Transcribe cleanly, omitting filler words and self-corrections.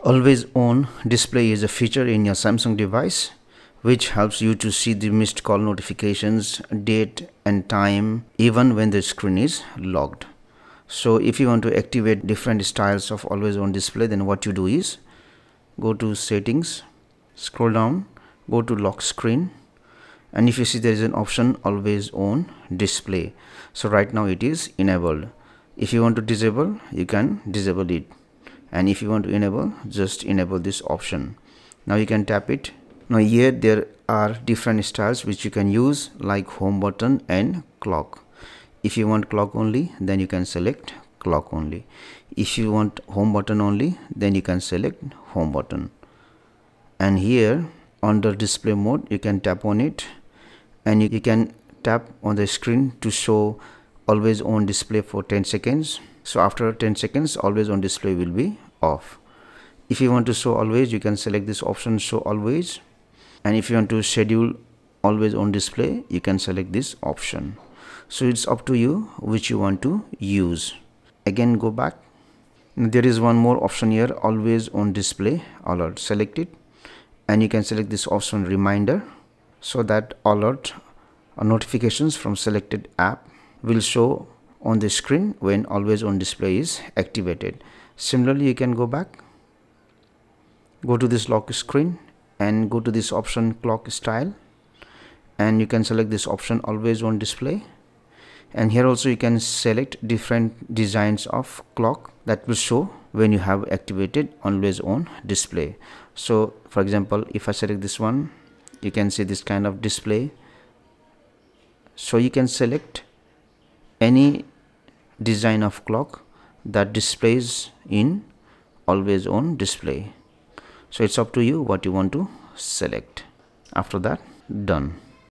Always on display is a feature in your Samsung device which helps you to see the missed call notifications, date and time even when the screen is locked. So if you want to activate different styles of always on display, then what you do is go to settings, scroll down, go to lock screen, and if you see there is an option always on display. So right now it is enabled. If you want to disable, you can disable it, and if you want to enable, just enable this option. Now you can tap it. Now here there are different styles which you can use, like home button and clock. If you want clock only, then you can select clock only. If you want home button only, then you can select home button. And here under display mode, you can tap on it, and you can tap on the screen to show always on display for 10 seconds. So after 10 seconds, always on display will be off. If you want to show always, you can select this option, show always. And if you want to schedule always on display, you can select this option. So it's up to you which you want to use. Again, go back. Now there is one more option here, always on display alert. Select it, and you can select this option, reminder, so that alert or notifications from selected app will show on the screen when always on display is activated. Similarly, you can go back, go to this lock screen and go to this option clock style, and you can select this option always on display. And here also you can select different designs of clock that will show when you have activated always on display. So for example, if I select this one, you can see this kind of display. So you can select any design of clock that displays in always on display. So it's up to you what you want to select. After that, done.